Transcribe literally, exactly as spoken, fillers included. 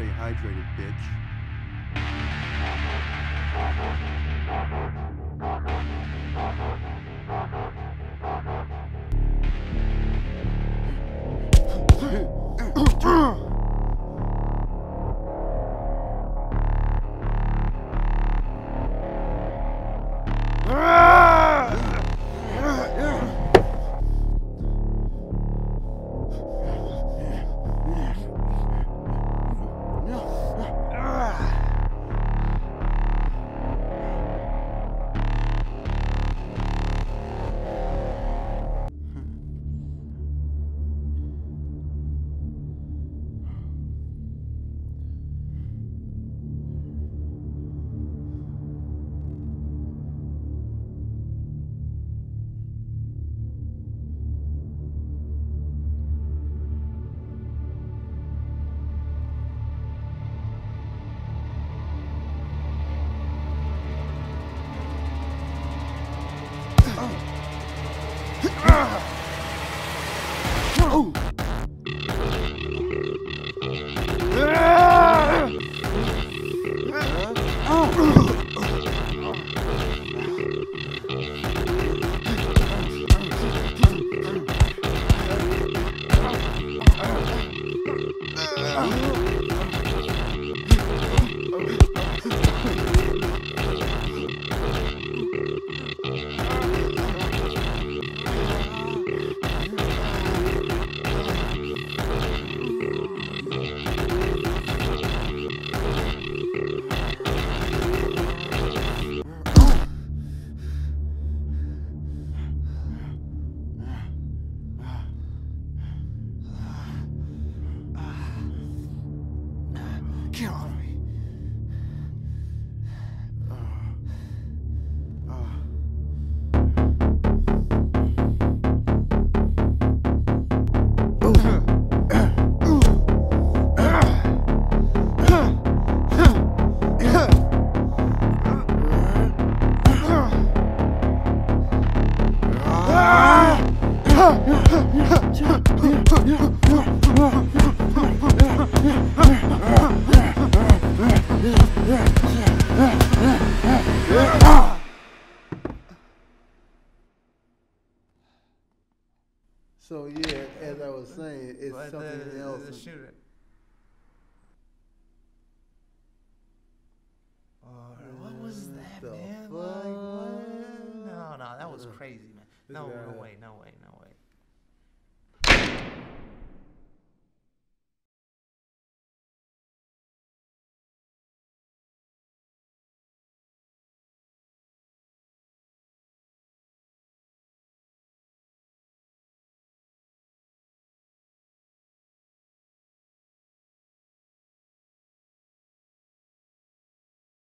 Stay hydrated, bitch. Get off me. So yeah, as I was saying, it's But something the, else. The shooter. Oh, what was that, the man? fuck? Like, what? No, no, that was crazy, man. This No, guy- no way, no way, no way.